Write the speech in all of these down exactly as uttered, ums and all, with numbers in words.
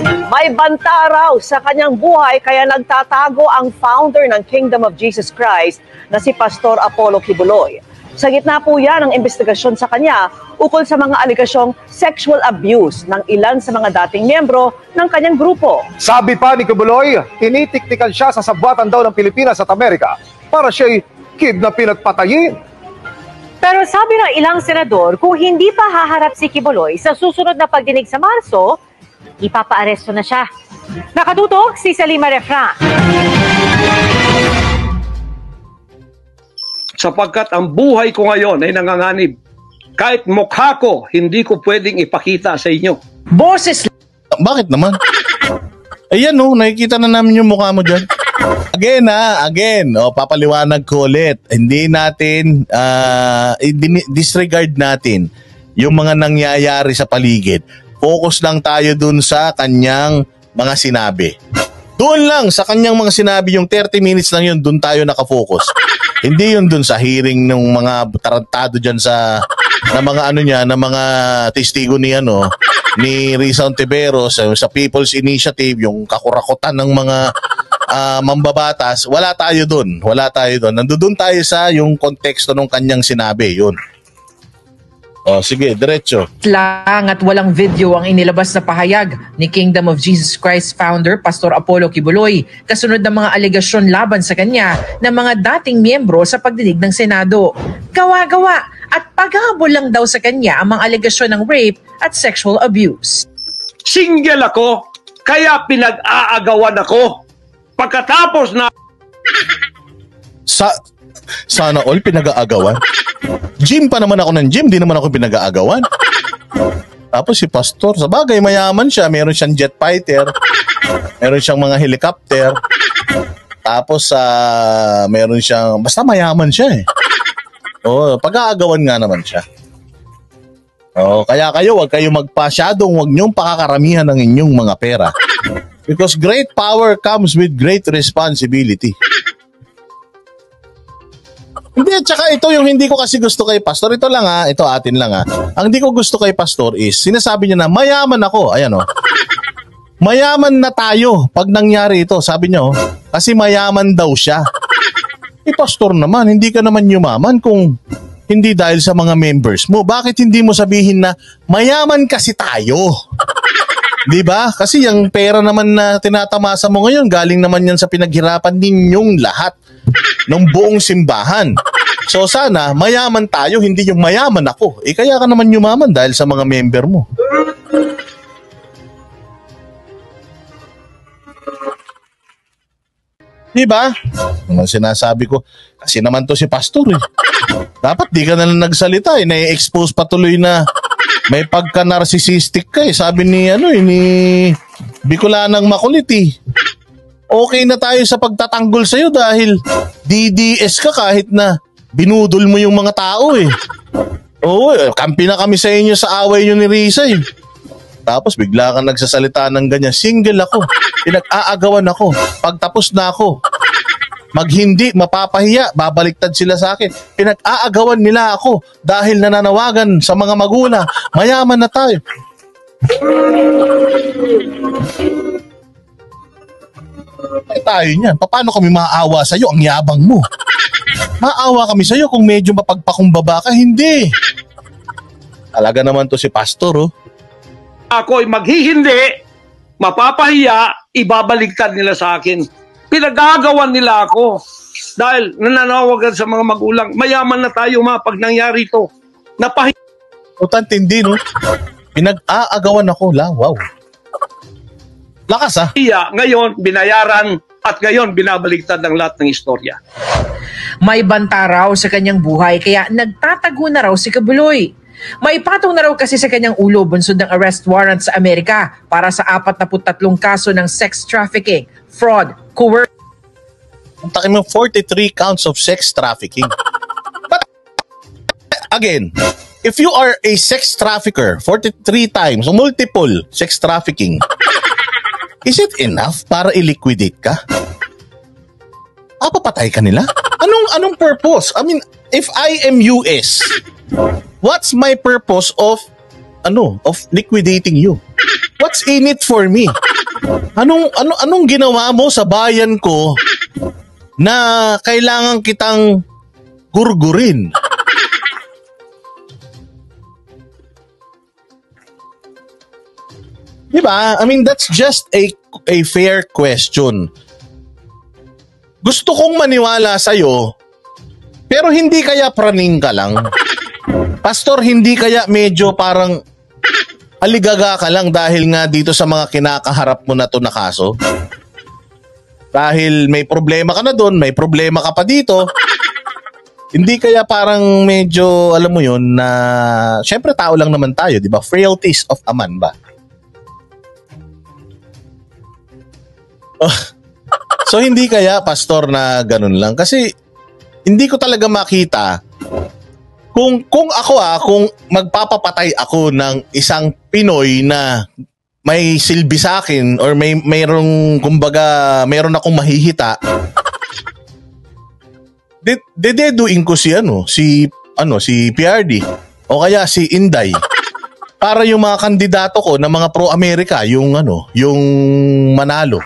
May banta raw sa kanyang buhay kaya nagtatago ang founder ng Kingdom of Jesus Christ na si Pastor Apollo Kibuloy. Sa gitna po yan ang investigasyon sa kanya ukol sa mga aligasyong sexual abuse ng ilan sa mga dating miyembro ng kanyang grupo. Sabi pa ni Kibuloy, tinitiktikan siya sa sabwatan daw ng Pilipinas at Amerika para siya'y kidnapin at patayin. Pero sabi ng ilang senador, kung hindi pa haharap si Kibuloy sa susunod na pagdinig sa Marso, ipapaaresto na siya. Nakatutok si Salima Refran. Sapagkat ang buhay ko ngayon ay nanganganib. Kahit mukha ko, hindi ko pwedeng ipakita sa inyo. Boses. Bakit naman? Ayan o, nakikita na namin yung mukha mo dyan. Again ha, again, o, papaliwanag ko ulit. Hindi natin, uh, disregard natin yung mga nangyayari sa paligid. Focus lang tayo dun sa kanyang mga sinabi. Doon lang sa kanyang mga sinabi, yung thirty minutes lang yun, dun tayo nakafocus. Hindi yun dun sa hearing ng mga tarantado dyan sa na mga ano niya, na mga testigo ni ano, ni Risa Ontiveros sa, sa People's Initiative, yung kakurakutan ng mga uh, mambabatas. Wala tayo dun. Wala tayo dun. Nandoon tayo sa yung konteksto ng kanyang sinabi. Yun. O, sige, diretso. Lang at walang video ang inilabas na pahayag ni Kingdom of Jesus Christ founder Pastor Apollo Kibuloy kasunod ng mga alegasyon laban sa kanya ng mga dating miyembro sa pagdinig ng Senado. Gawa-gawa at paghabol lang daw sa kanya ang mga alegasyon ng rape at sexual abuse. Single ako, kaya pinag-aagawan ako. Pagkatapos na... Sa... Sana all pinag-aagawan? Gym pa naman ako ng gym, di naman ako pinag-aagawan. Tapos si Pastor, sa bagay mayaman siya, meron siyang jet fighter, meron siyang mga helicopter, tapos uh, meron siyang, basta mayaman siya eh. Oh, pag-aagawan nga naman siya. Oh, kaya kayo, wag kayo magpasyadong, wag niyong pakakaramihan ng inyong mga pera. Because great power comes with great responsibility. Hindi, at saka ito yung hindi ko kasi gusto kay Pastor. Ito lang ha, ito atin lang ha. Ang hindi ko gusto kay Pastor is, sinasabi niya na mayaman ako. Ayan o. Mayaman na tayo pag nangyari ito. Sabi niya o, kasi mayaman daw siya. Eh Pastor naman, hindi ka naman yumaman kung hindi dahil sa mga members mo. Bakit hindi mo sabihin na mayaman kasi tayo? Di ba? Kasi yung pera naman na tinatamasa mo ngayon, galing naman yan sa pinaghirapan ninyong lahat ng buong simbahan. So sana mayaman tayo, hindi yung mayaman ako. Eh kaya ka naman yumaman dahil sa mga member mo. Diba? Ang sinasabi ko, kasi naman to si Pastor eh. Dapat di ka na lang nagsalita eh. Na-expose patuloy na may pagka-narcissistic ka eh. Sabi ni ano eh, ni Bicolanang Makulit eh. Okay na tayo sa pagtatanggol sa'yo dahil D D S ka kahit na binudol mo yung mga tao eh. Oo, kampi na kami sa inyo sa away nyo ni Risa eh. Tapos bigla kang nagsasalita ng ganyan. Single ako. Pinag-aagawan ako. Pagtapos na ako, maghindi, mapapahiya, babaliktad sila sa akin. Pinag-aagawan nila ako dahil nananawagan sa mga magulang. Mayaman na tayo. Ay tayo niyan. Paano kami maaawa sa'yo? Ang yabang mo. Maawa kami sa'yo kung medyo mapagpakumbaba ka. Hindi. Talaga naman to si Pastor, oh. Ako ay maghihindi, mapapahiya, ibabaligtad nila sa akin. Pinagagawan nila ako dahil nananawagan sa mga magulang. Mayaman na tayo ma pag nangyari ito. Napahiya. Utantindi, no? Pinag-aagawan ako, la. Wow. Lakas, ah. Ngayon, binayaran at ngayon, binabaligtad ng lahat ng istorya. May banta raw sa kanyang buhay kaya nagtatago na raw si Kibuloy. May patong na raw kasi sa kanyang ulo bunsod ng arrest warrant sa Amerika para sa apat na tatlong kaso ng sex trafficking, fraud, coercion. Ang takin mo, forty-three counts of sex trafficking. But, again, if you are a sex trafficker, forty-three times, multiple sex trafficking, is it enough para i-liquidate ka? Ah, papatay ka nila? Anong, anong purpose? I mean, if I am U S, what's my purpose of, ano, of liquidating you? What's in it for me? Anong ano anong ginawa mo sa bayan ko na kailangan kitang gurgurin? Diba? I mean, that's just a a fair question. Gusto kong maniwala sa'yo, pero hindi kaya praning ka lang? Pastor, hindi kaya medyo parang aligaga ka lang dahil nga dito sa mga kinakaharap mo na to na kaso? Dahil may problema ka na doon, may problema ka pa dito. Hindi kaya parang medyo, alam mo yun, na syempre tao lang naman tayo, di ba? Frailties of a man ba? Oh. So hindi kaya, Pastor, na ganun lang? Kasi hindi ko talaga makita kung kung ako ah, kung magpapapatay ako ng isang Pinoy na may silbi sa akin or may mayroong kumbaga mayroon akong mahihita, dededuin ko si ano, si ano, si P R D o kaya si Inday para yung mga kandidato ko na mga pro-America yung ano, yung manalo.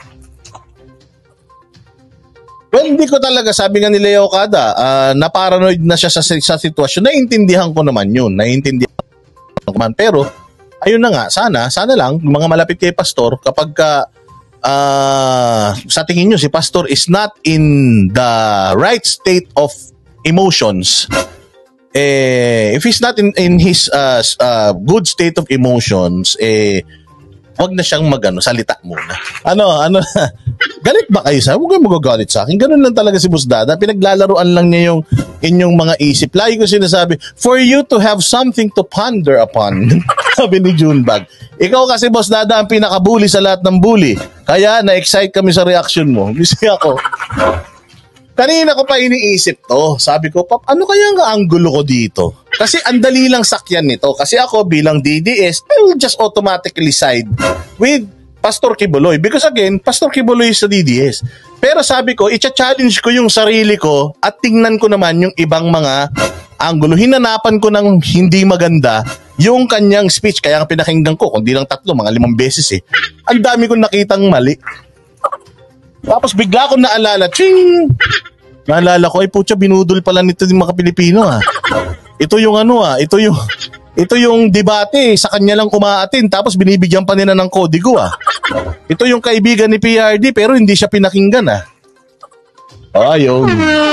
Well, hindi ko talaga, sabi nga ni Leo Okada, uh, na-paranoid na siya sa, sa sitwasyon. Naiintindihan ko naman yun. Naiintindihan ko naman. Pero, ayun na nga, sana, sana lang, mga malapit kay Pastor, kapag ka, uh, sa tingin nyo, si Pastor is not in the right state of emotions. Eh, if he's not in, in his uh, uh, good state of emotions, eh, wag na siyang magano, salita muna. Ano, ano, galit ba kayo sa? Huwag kayong magagalit sa akin. Ganun lang talaga si Boss Dada. Pinaglalaruan lang niya yung inyong mga isip. Lagi ko sinasabi, for you to have something to ponder upon. Sabi ni Junebag. Ikaw kasi, Boss Dada, ang pinaka-bully sa lahat ng bully. Kaya na-excite kami sa reaction mo. Kasi ako, kanina ko pa iniisip to. Sabi ko, Pap, ano kaya ang anggulo ko dito? Kasi ang dali lang sakyan nito. Kasi ako bilang D D S, I will just automatically side with Pastor Kibuloy. Because again, Pastor Kibuloy is sa D D S. Pero sabi ko, i-challenge ko yung sarili ko at tingnan ko naman yung ibang mga anggulo. Hinanapan ko ng hindi maganda yung kanyang speech. Kaya nga pinakinggan ko, kundi lang tatlo, mga limang beses eh. Ang dami kong nakitang mali. Tapos bigla ko naalala, ching! Naalala ko, ay putya, binudol pala nito yung mga Pilipino ah. Ito yung ano ah, ito yung ito yung debate, sa kanya lang kumaatin tapos binibigyan pa nila ng kodigo ah. Ito yung kaibigan ni P R D pero hindi siya pinakinggan ah. Ayun.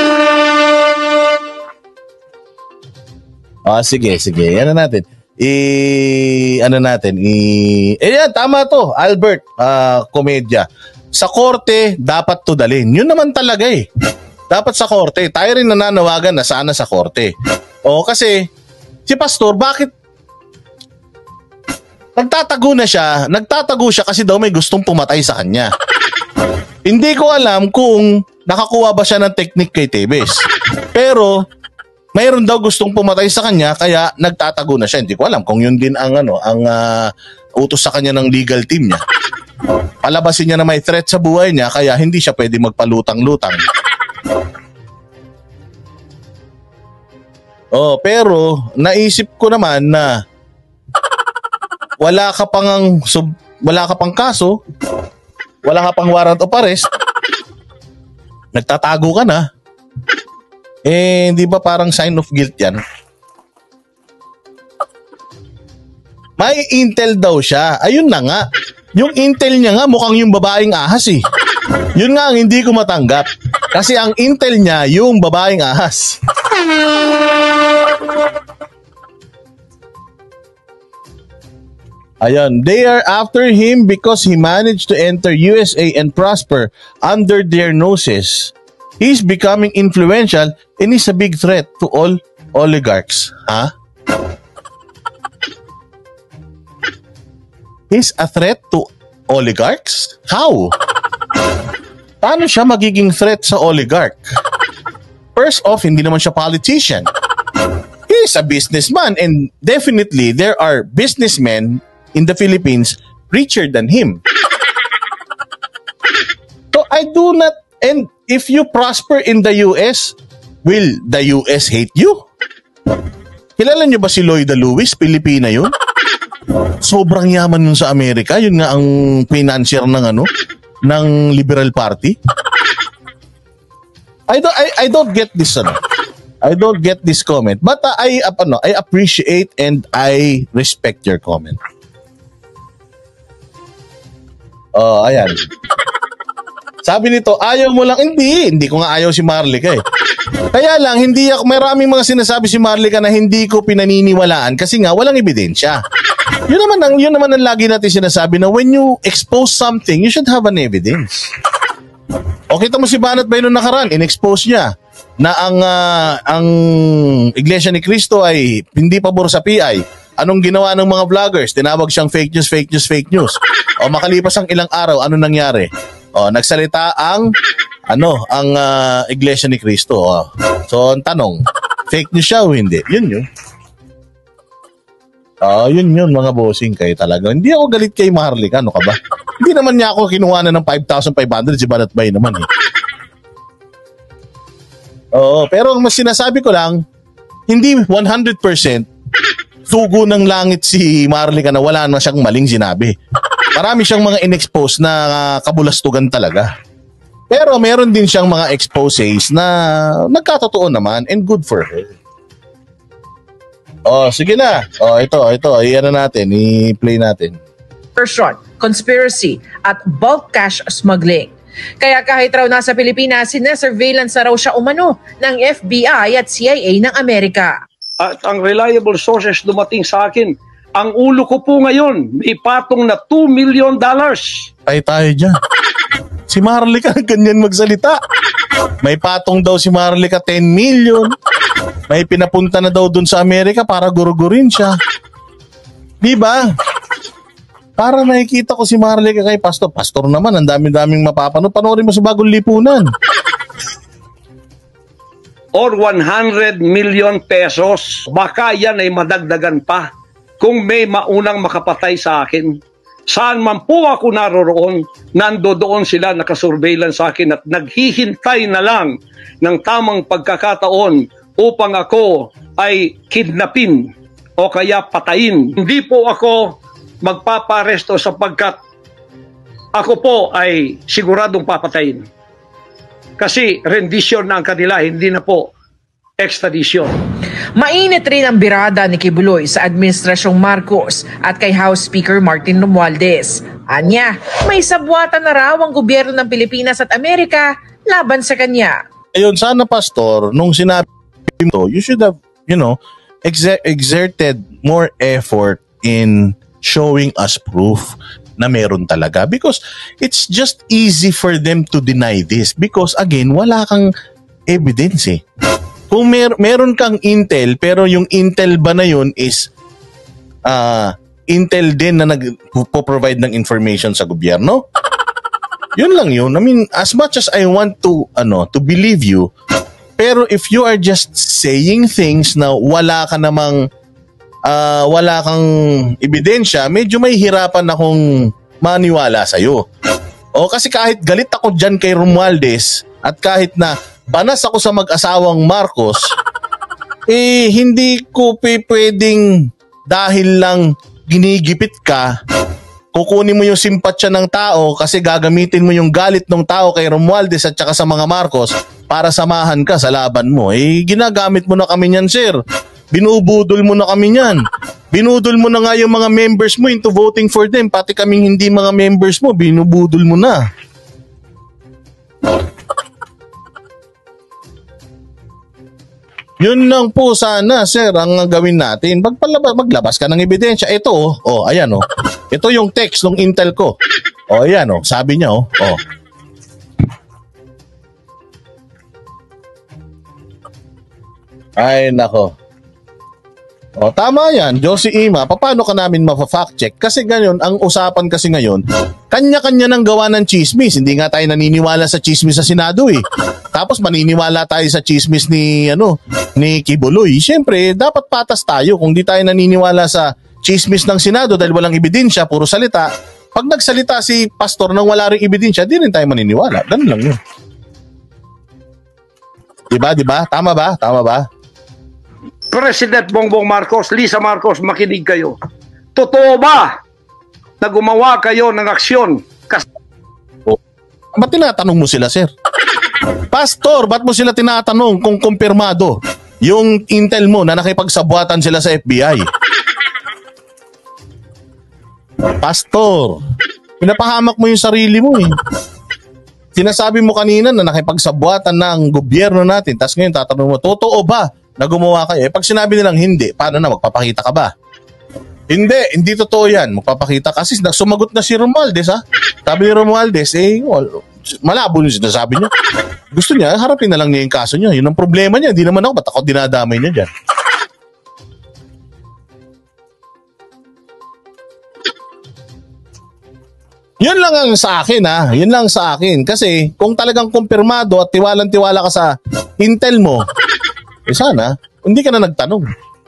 Ah, sige, sige. Ano natin? I ano natin? I eh yan, tama to. Albert, uh, komedya. Sa korte dapat to dalhin. Yun naman talaga eh. Dapat sa korte. Tayo rin nananawagan na sana sa korte. O kasi si Pastor, bakit nagtatago na siya? Nagtatago siya kasi daw may gustong pumatay sa kanya. Hindi ko alam kung nakakuha ba siya ng technique kay Tebes. Pero mayroon daw gustong pumatay sa kanya kaya nagtatago na siya. Hindi ko alam kung yun din ang ano, ang uh, utos sa kanya ng legal team niya. Palabasin niya na may threat sa buhay niya kaya hindi siya pwede magpalutang-lutang. Oh, pero naisip ko naman na wala ka pang sub, wala ka pang kaso, wala ka pang warrant of arrest. Nagtatago ka na. Eh, hindi ba parang sign of guilt 'yan? May intel daw siya. Ayun na nga. Yung intel niya nga mukhang yung babaeng ahas eh. Yun nga ang hindi ko matanggap. Kasi ang intel niya yung babaeng ahas. Ayan, they are after him because he managed to enter U S A and prosper under their noses. He's becoming influential and is a big threat to all oligarchs. Ha? Huh? He's a threat to oligarchs? How? Paano siya magiging threat sa oligarch? First off, hindi naman siya politician. He's a businessman and definitely there are businessmen in the Philippines richer than him. So I do not, and if you prosper in the U S, will the U S hate you? Kilala niyo ba si Lloyda Lewis? Pilipina yun? Sobrang yaman nun sa Amerika. Yun nga ang financier ng ano, ng Liberal Party. I don't I, I don't get this ano. I don't get this comment. But uh, I uh, ano, I appreciate and I respect your comment. Oh, ayan. Sabi nito, ayaw mo lang. Hindi, hindi ko nga ayaw si Marlica eh. Kaya lang, hindi ako, maraming mga sinasabi si Marlica na hindi ko pinaniniwalaan kasi nga walang ebidensya. Yun naman ang, yun naman ang lagi natin sinasabi na when you expose something, you should have an evidence. O kita mo si Banat Bay nung nakaraan, in-expose niya na ang, uh, ang Iglesia ni Cristo ay hindi pabor sa P I. Anong ginawa ng mga vloggers? Tinawag siyang fake news, fake news, fake news. O makalipas ang ilang araw, ano nangyari? O nagsalita ang ano, ang uh, Iglesia ni Cristo. O. So ang tanong, fake news siya o hindi? Yun yun. Oh, yun yun mga bossing kayo talaga. Hindi ako galit kay Marlica, ano ka ba? Hindi naman niya ako kinuha na ng five thousand five hundred si Banat Bay naman eh. Oo, pero ang mas sinasabi ko lang, hindi one hundred percent tugo ng langit si Marlica na wala na siyang maling sinabi. Marami siyang mga in-expose na uh, kabulastugan talaga. Pero meron din siyang mga exposes na nagkatotoo naman and good for her. Oh, sige na. Oh, ito, ito. Iyan na natin. I-play natin. Extortion, conspiracy, at bulk cash smuggling. Kaya kahit raw nasa Pilipinas, sinesurveillance na raw siya umano ng F B I at C I A ng Amerika. At ang reliable sources dumating sa akin, ang ulo ko po ngayon, may patong na two million dollars. Ay tayo dyan. Si Marlica, ganyan magsalita. May patong daw si Marlica ten million. May pinapunta na daw dun sa Amerika para gurugurin siya. Di ba? Para nakikita ko si Marlica kay Pastor. Pastor naman, ang dami-daming mapapanood. Panoorin mo sa Bagong Lipunan. Or one hundred million pesos. Baka yan ay madagdagan pa kung may maunang makapatay sa akin. Saan man po ako naroroon, nando doon sila nakasurveillance sa akin at naghihintay na lang ng tamang pagkakataon upang ako ay kidnapin o kaya patayin. Hindi po ako magpaparesto sapagkat ako po ay siguradong papatayin. Kasi rendition na ang kanila, hindi na po extradition. Mainit rin ang birada ni Kibuloy sa Administrasyong Marcos at kay House Speaker Martin Romualdez. Anya, may sabwatan na raw ang gobyerno ng Pilipinas at Amerika laban sa kanya. Ayun, sana Pastor, nung sinabi mo, you should have, you know, exer- exerted more effort in showing us proof na meron talaga. Because it's just easy for them to deny this. Because again, wala kang evidence eh. Kung mer- meron kang intel, pero yung intel ba na yun is uh, intel din na nag-provide ng information sa gobyerno? Yun lang yun. I mean, as much as I want to, ano, to believe you, pero if you are just saying things na wala ka namang, uh, wala kang ebidensya, medyo may hirapan akong maniwala sa'yo. O kasi kahit galit ako dyan kay Romualdez at kahit na banas ako sa mag-asawang Marcos, eh hindi ko pwedeng dahil lang ginigipit ka, kukunin mo yung simpatsya ng tao kasi gagamitin mo yung galit ng tao kay Romualdez at saka sa mga Marcos para samahan ka sa laban mo. Eh ginagamit mo na kami niyan, sir. Binubudol mo na kami niyan. Binudol mo na nga yung mga members mo into voting for them. Pati kaming hindi mga members mo, binubudol mo na. Yun lang po sana, sir, ang gawin natin. Magpalabas, maglabas ka ng ebidensya. Ito, oh, oh ayan, oh. Ito yung text ng Intel ko. Oh, ayan, oh. Sabi niya, oh. oh. Ay, nako. O, tama yan, Josie Ima. Paano ka namin mafa-fact check? Kasi ganyan, ang usapan kasi ngayon, kanya-kanya ng gawa ng chismis. Hindi nga tayo naniniwala sa chismis sa Senado eh. Tapos maniniwala tayo sa chismis ni, ano, ni Kibuloy. Siyempre, dapat patas tayo. Kung di tayo naniniwala sa chismis ng Senado dahil walang ebidensya, puro salita, pag nagsalita si pastor nang wala ring ebidensya, di rin tayo maniniwala. Ganun lang yun. Diba, diba? Tama ba? Tama ba? President Bongbong Marcos, Lisa Marcos, makinig kayo. Totoo ba na gumawa kayo ng aksyon? Kas- Ba't tinatanong mo sila, sir? Pastor, ba't mo sila tinatanong kung kumpirmado yung intel mo na nakipagsabuatan sila sa F B I? Pastor, pinapahamak mo yung sarili mo eh. Sinasabi mo kanina na nakipagsabuatan ng gobyerno natin, tapos ngayon tatanong mo, totoo ba na gumawa kayo? Eh pag sinabi nilang hindi, paano na, magpapakita ka ba? Hindi, hindi totoo yan. Magpapakita kasi sumagot na si Romualdez, ha? Sabi ni Romualdez, eh, well, malabo yung sinasabi niya. Gusto niya, harapin na lang niya yung kaso niya. Yun ang problema niya. Hindi naman ako, ba't ako dinadamay niya dyan? Yun lang ang sa akin, ha? Yun lang sa akin. Kasi kung talagang kumpirmado at tiwalang-tiwala ka sa intel mo, eh sana, hindi ka na nagtanong.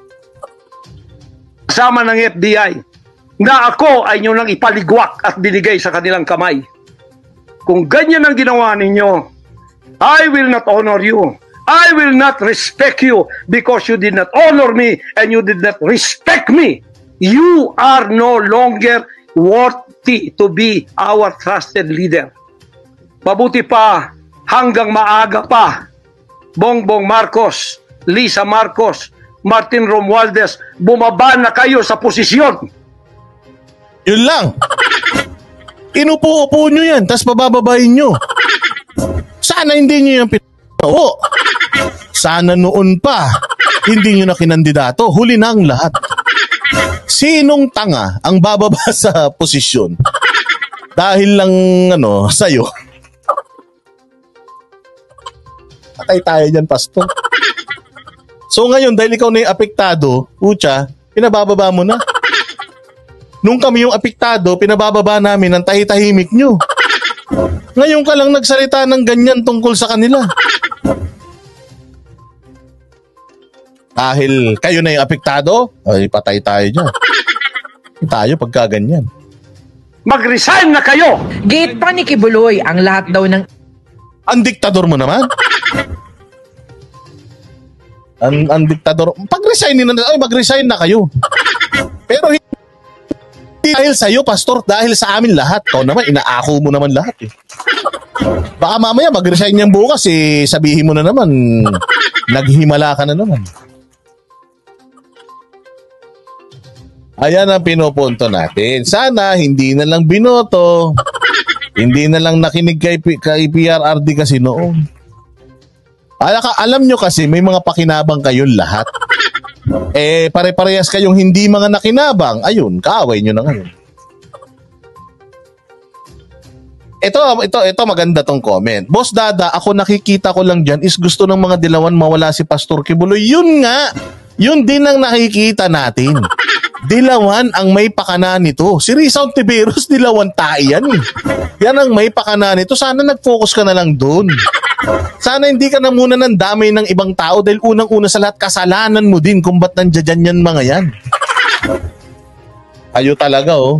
Kasama ng F B I na ako ay nyo nang ipaligwak at binigay sa kanilang kamay. Kung ganyan ang ginawa ninyo, I will not honor you. I will not respect you because you did not honor me and you did not respect me. You are no longer worthy to be our trusted leader. Mabuti pa hanggang maaga pa, Bongbong Marcos, Lisa Marcos, Martin Romualdez, bumaba na kayo sa posisyon. Yun lang. Inupo-upo nyo yan, tapos pabababayin nyo. Sana hindi nyo yung pinao. Sana noon pa, hindi nyo na kinandidato. Huli na ang lahat. Sinong tanga ang bababa sa posisyon? Dahil lang, ano, sa'yo. Patay tayo dyan, Pastor. So ngayon, dahil ikaw na yung apektado, Ucha, pinabababa mo na. Nung kami yung apektado, pinabababa namin ang tahi-tahimik nyo. Ngayon ka lang nagsalita ng ganyan tungkol sa kanila. Dahil kayo na yung apektado, ay patay tayo dyan. Tayo pagka ganyan. Mag-resign na kayo! Gate pa ni Kibuloy ang lahat daw ng Ang diktador mo naman. Ang, ang diktador, pag-resign na, ay mag-resign na kayo. Pero hindi dahil sa'yo, Pastor, dahil sa amin lahat. Ikaw naman, inaako mo naman lahat eh. Baka mamaya mag-resign niyang bukas eh, sabihin mo na naman, naghimala ka na naman. Ayan ang pinupunto natin. Sana hindi na lang binoto, hindi na lang nakinig kay, kay P R R D kasi noon. Alaka, alam nyo kasi may mga pakinabang kayong lahat. Eh, pare-parehas kayong hindi mga nakinabang. Ayun, kaaway nyo na ngayon. Ito, ito, ito maganda tong comment. Boss Dada, ako nakikita ko lang dyan is gusto ng mga dilawan mawala si Pastor Kibuloy. Yun nga, yun din ang nakikita natin. Dilawan ang may pakana nito. Si Rizal Tiberos, dilawan tayo yan eh. Yan ang may pakana nito. Sana nag-focus ka na lang dun. Sana hindi ka na muna ng damay ng ibang tao dahil unang-una sa lahat, kasalanan mo din kung ba't nandiyan yan mga yan. Ayo talaga oh.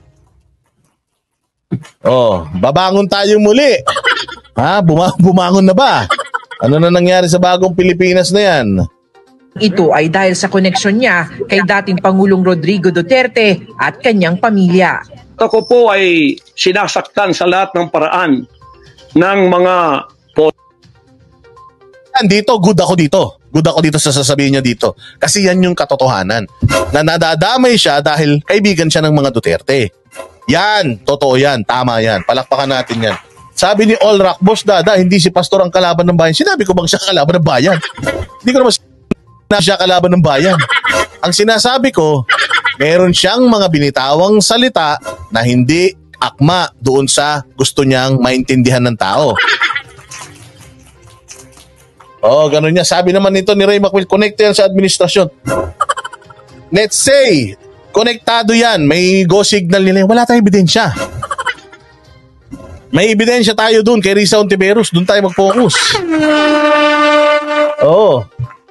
Oh, babangon tayo muli. Ha? Buma- bumangon na ba? Ano na nangyari sa bagong Pilipinas na yan? ito ay dahil sa koneksyon niya kay dating Pangulong Rodrigo Duterte at kanyang pamilya. Ako po ay sinasaktan sa lahat ng paraan ng mga Dito, good ako dito. Good ako dito sa sasabihin niya dito. Kasi yan yung katotohanan. Na nadadamay siya dahil kaibigan siya ng mga Duterte. Yan, totoo yan, tama yan. Palakpakan natin yan. Sabi ni Olrak, Boss Dada, hindi si Pastor ang kalaban ng bayan. Sinabi ko bang siya kalaban ng bayan? Hindi ko naman na siya kalaban ng bayan. Ang sinasabi ko, meron siyang mga binitawang salita na hindi akma doon sa gusto niyang maintindihan ng tao. Oh, ganun niya. Sabi naman nito ni Ray McWill, connected yan sa administrasyon. Let's say, konektado yan. May go signal nila. Wala tayong ebidensya. May ebidensya tayo dun kay Rizal Tiberos. Dun tayo mag-focus. Oo.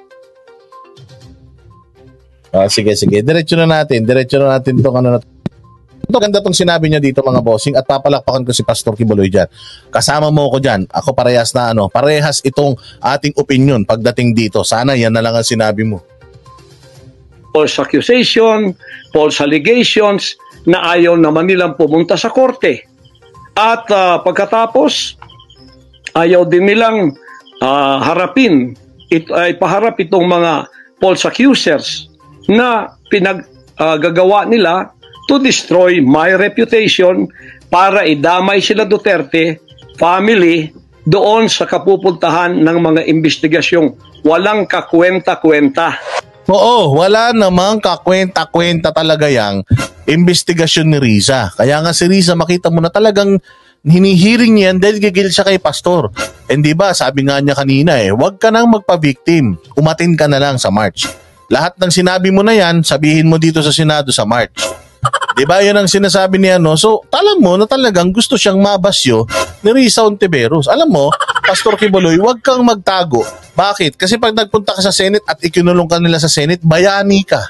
Ah, sige, sige. Diretso na natin. Diretso na natin itong ano na ito. Ito, ganda itong sinabi niya dito mga bossing at papalakpakan ko si Pastor Kibuloy dyan. Kasama mo ko dyan. Ako parehas na ano, parehas itong ating opinion pagdating dito. Sana yan na lang ang sinabi mo. false accusation, false allegations na ayaw naman nilang pumunta sa korte. At uh, pagkatapos, ayaw din nilang uh, harapin, it, uh, ipaharap itong mga false accusers na pinaggagawa uh, nila to destroy my reputation para idamay sila Duterte family doon sa kapupuntahan ng mga investigasyong walang kakwenta-kwenta. Oo, wala namang kakwenta-kwenta talaga yang investigasyon ni Riza. Kaya nga si Riza, makita mo na talagang hinihiring niyan dahil gigil siya kay Pastor. And di ba, sabi nga niya kanina eh, huwag ka nang magpa-victim. Umatin ka na lang sa March. Lahat ng sinabi mo na yan, sabihin mo dito sa Senado sa March. Di ba, yan ang sinasabi niya, no? So, alam mo na talagang gusto siyang mabasyo ni Riza Ontiveros. Alam mo, Pastor Quiboloy, huwag kang magtago. Bakit? Kasi pag nagpunta ka sa Senate at ikinulong ka nila sa Senate, bayani ka.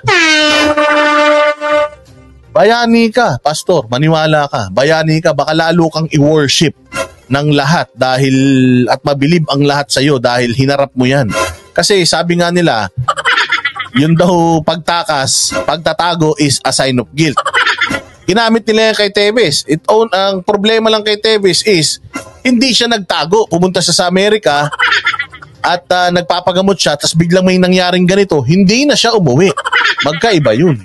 Bayani ka, Pastor. Maniwala ka. Bayani ka. Baka lalo kang i-worship ng lahat dahil at mabilib ang lahat sa'yo dahil hinarap mo yan. Kasi sabi nga nila, yun daw pagtakas, pagtatago is a sign of guilt. Ginamit nila yan kay Teves. It own, ang problema lang kay Teves is hindi siya nagtago. Pumunta siya sa Amerika at uh, nagpapagamot siya tapos biglang may nangyaring ganito. Hindi na siya umuwi. Magkaiba yun.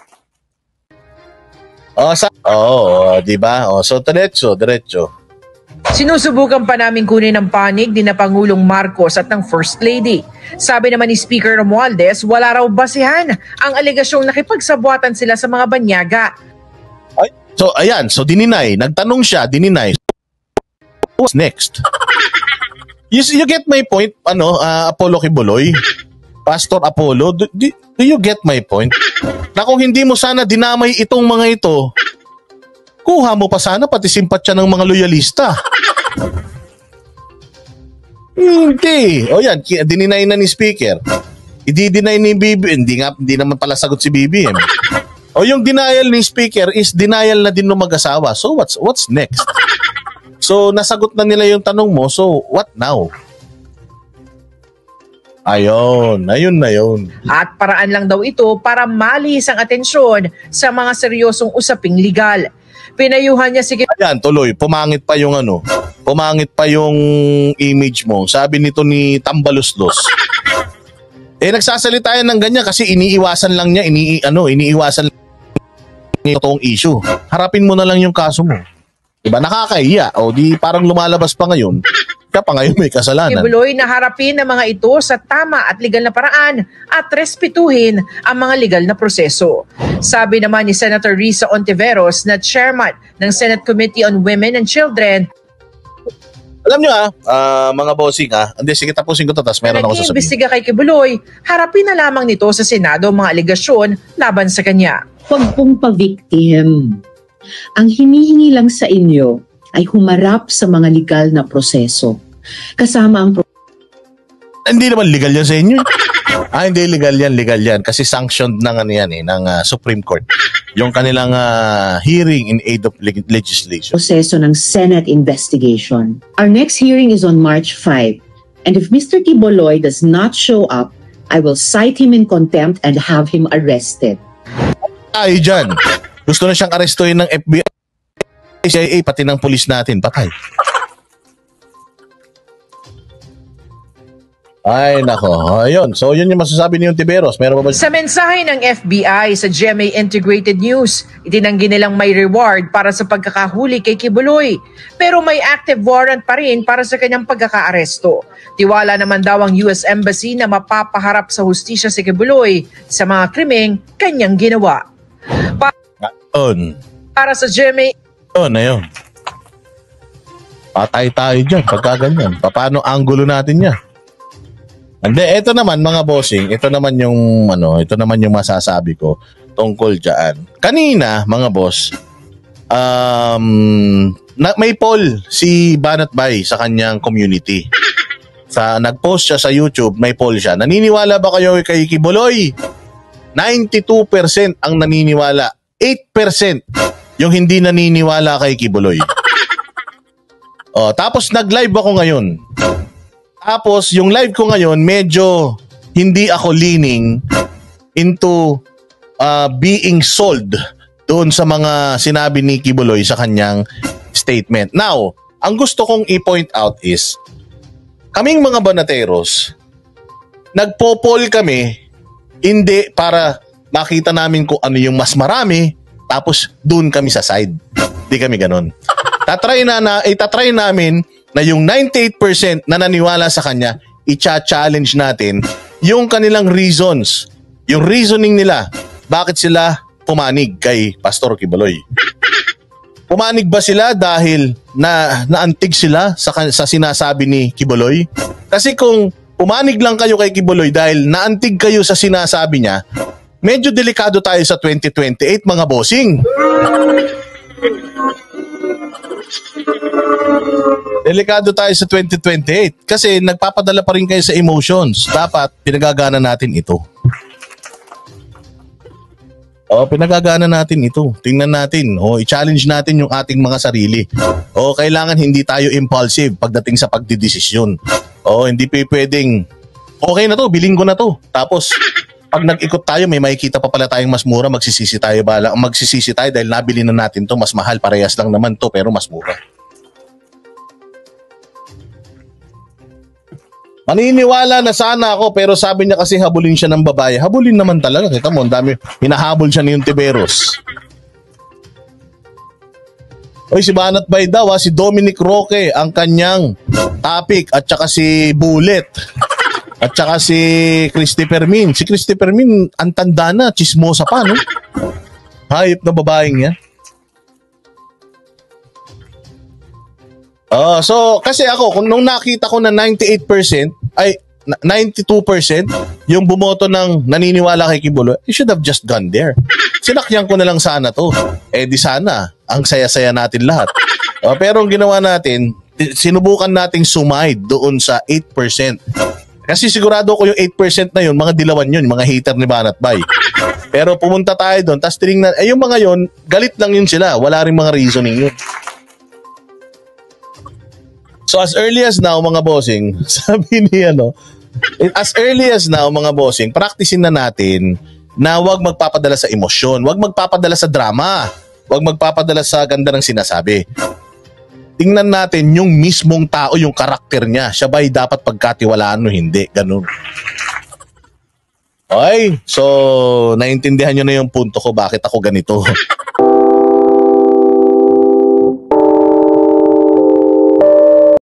Oh, sa oh, di ba? Oh, so diretso, diretso. Sinusubukan pa namin kunin ang panig ni na Pangulong Marcos at ng First Lady. Sabi naman ni Speaker Romualdez, wala raw basihan ang alegasyong nakipagsabwatan sila sa mga banyaga. Ay, so ayan, so dininay. Nagtanong siya, dininay. What's next? You, you get my point, ano, uh, Apollo Quiboloy? Pastor Apollo, do, do, do you get my point? Na kung hindi mo sana dinamay itong mga ito, kuha mo pa sana pati simpatya ng mga loyalista. Hindi. O yan, dininay na ni Speaker. I-deny ni B B M. Hindi, nga, hindi naman pala sagot si B B M. O yung denial ni Speaker is denial na din ng mag-asawa. So what's what's next? So nasagot na nila yung tanong mo. So what now? Ayon, ayun na yun. At paraan lang daw ito para malis ang atensyon sa mga seryosong usaping legal. Pinayuhan niya sige. Ayan, tuloy. Pumangit pa yung ano. Pumangit pa yung image mo. Sabi nito ni Tambaluslos. Eh, nagsasalita yan ng ganyan kasi iniiwasan lang niya, ini, ano, iniiwasan lang niya itong issue. Harapin mo na lang yung kaso mo. Diba? Nakakahiya. O di parang lumalabas pa ngayon. Kaya pa ngayon may kasalanan. Quiboloy na harapin ang mga ito sa tama at legal na paraan at respetuhin ang mga legal na proseso. Sabi naman ni Senator Riza Ontiveros na chairman ng Senate Committee on Women and Children. Alam nyo ah, uh, mga bossing ah, hindi, sige tapusin ko to, tapos meron ako sasabihin. Nag-iimbestiga kay Quiboloy, harapin na lamang nito sa Senado mga aligasyon laban sa kanya. Huwag pong pa-victim. Ang hinihingi lang sa inyo ay humarap sa mga legal na proseso. Kasama ang pro- Hindi naman legal yan sa inyo. Ah, hindi legal yan, legal yan. Kasi sanctioned ng ano yan eh, ng uh, Supreme Court. Yung kanilang uh, hearing in aid of leg- legislation. proseso ng Senate investigation. Our next hearing is on March fifth. And if Mister Quiboloy does not show up, I will cite him in contempt and have him arrested. Ay, dyan. Gusto na siyang arestuhin ng F B I, C I A, pati ng pulis natin. Patay. Ay, nako. Ayun. So, yun yung masasabi ni Ontiveros. Meron ba ba? Sa mensahe ng F B I sa G M A Integrated News, itinanggi nilang may reward para sa pagkakahuli kay Quiboloy. Pero may active warrant pa rin para sa kanyang pagkakaaresto. Tiwala naman daw ang U S Embassy na mapapaharap sa hustisya si Quiboloy sa mga krimeng kanyang ginawa. Pa- On. para sa G M A On na yun. Patay tayo dyan pagka ganyan. Paano angulo natin yan? Hindi, ito naman mga bossing, ito naman yung ano, ito naman yung masasabi ko tungkol diyan. Kanina, mga boss, um na, may poll si Banat Bay sa kanyang community. Sa nag-post siya sa YouTube, may poll siya. Naniniwala ba kayo kay Quiboloy? ninety-two percent ang naniniwala. eight percent yung hindi naniniwala kay Quiboloy. Oh, tapos nag-live ako ngayon. Tapos, yung live ko ngayon, medyo hindi ako leaning into uh, being sold doon sa mga sinabi ni Kibuloy sa kanyang statement. Now, ang gusto kong i-point out is, kaming mga banateros, nagpo-poll kami, hindi para makita namin kung ano yung mas marami, tapos doon kami sa side. Hindi kami ganun. Tatry na, na, itatry namin na yung ninety-eight percent na naniwala sa kanya, i-challenge natin yung kanilang reasons, yung reasoning nila, bakit sila pumanig kay Pastor Kibuloy. Pumanig ba sila dahil na naantig sila sa, sa sinasabi ni Kibuloy? Kasi kung pumanig lang kayo kay Kibuloy dahil naantig kayo sa sinasabi niya, medyo delikado tayo sa twenty twenty-eight, mga bossing. Delikado tayo sa twenty twenty-eight kasi nagpapadala pa rin kayo sa emotions. Dapat pinagagana natin ito. O, pinagagana natin ito. Tingnan natin. O, i-challenge natin yung ating mga sarili. O, kailangan hindi tayo impulsive pagdating sa pagdidesisyon. O, hindi pa pwedeng, okay na to, biling ko na to. Tapos, pag nag-ikot tayo, may makikita pa pala tayong mas mura, magsisisi tayo bala. Magsisisi tayo dahil nabili na natin to, mas mahal, parehas lang naman to, pero mas mura. Maniniwala na sana ako, pero sabi niya kasi habulin siya ng babae. Habulin naman talaga. Kita mo, ang dami. Hinahabol siya ni yung Tiberos. Oy, si Banat Bay daw, ha? Si Dominic Roque, ang kanyang topic. At saka si Bullet. At saka si Christopher Min. Si Christopher Min, ang tanda na. Chismosa pa, no? Hayop na babaeng yan. Oh, so kasi ako kung nung nakita ko na ninety-eight percent ay ninety-two percent yung bumoto ng naniniwala kay Kibuloy, I should have just gone there. Sinakyan ko na lang sana to. Eh di sana ang saya-saya natin lahat. Oh, pero ang ginawa natin, sinubukan nating sumide doon sa eight percent. Kasi sigurado ko yung eight percent na yun, mga dilawan yun, mga hater ni Banat Bay. Pero pumunta tayo doon, tapos tinignan, eh yung mga yun, galit lang yun sila. Wala rin mga reasoning yun. So as early as now, mga bossing, sabi ni ano, as early as now, mga bossing, practicein na natin na huwag magpapadala sa emosyon, huwag magpapadala sa drama, huwag magpapadala sa ganda ng sinasabi. Tingnan natin yung mismong tao, yung karakter niya. Siya ba'y dapat pagkatiwalaan o hindi? Ganun. Okay, so naintindihan nyo na yung punto ko bakit ako ganito.